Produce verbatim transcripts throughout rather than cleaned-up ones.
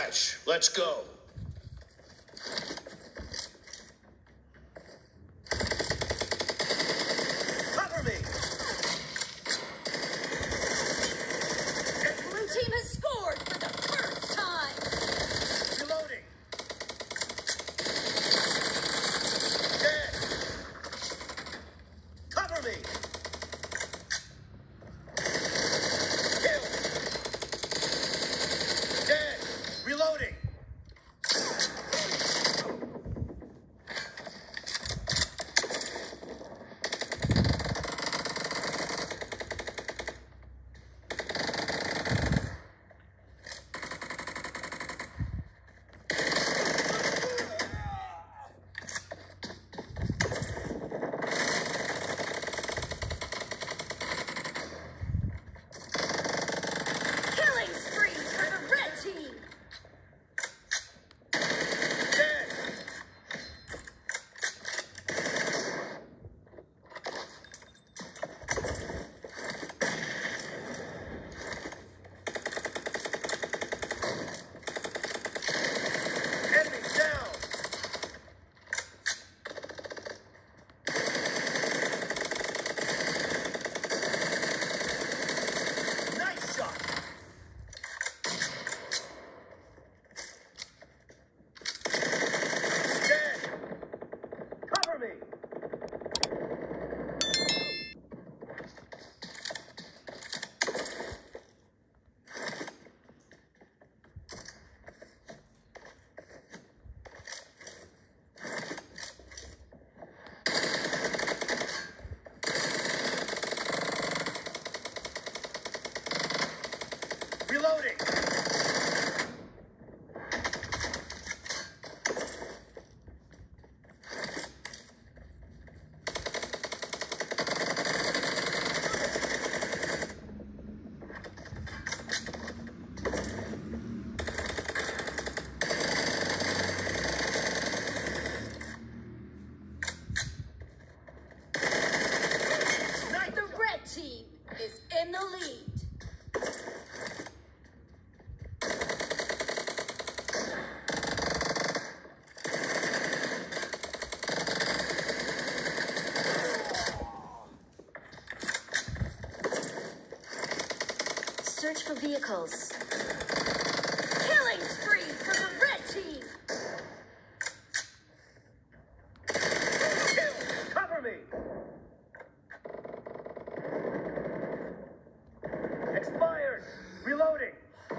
deathmatch. Let's go. Cover me. The blue team has scored for the first time. Reloading. Dead. Cover me. Kill. Dead. Reloading. Killing spree for the red team. Dead. Enemy down. Nice shot. Dead. Cover me. Reloading. The red team is in the lead. Search for vehicles. Killing spree for the red team. Kill. Cover me. Expired. Reloading.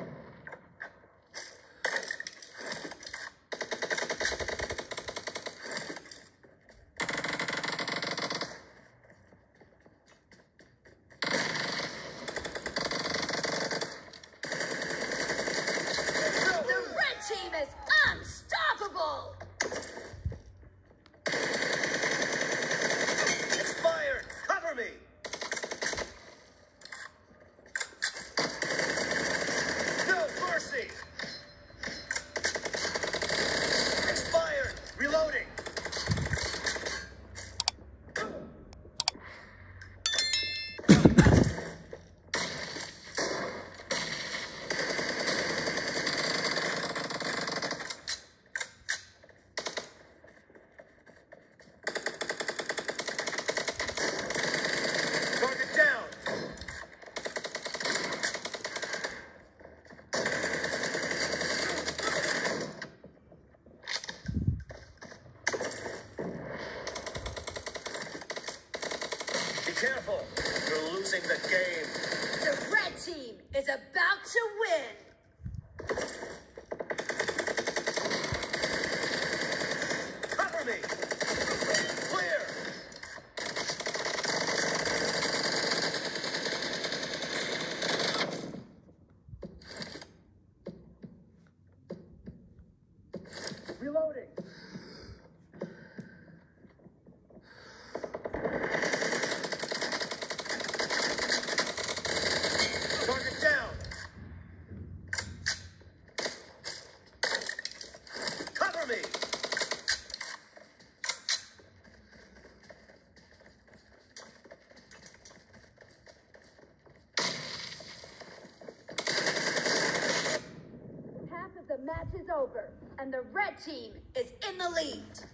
The red team is unstoppable. Expired. Cover me. No mercy. Expired. Reloading. Target down. Be careful. You're losing the game. The red team is about to win. Cover me. Clear. Reloading. Target down. over, and the red team is in the lead.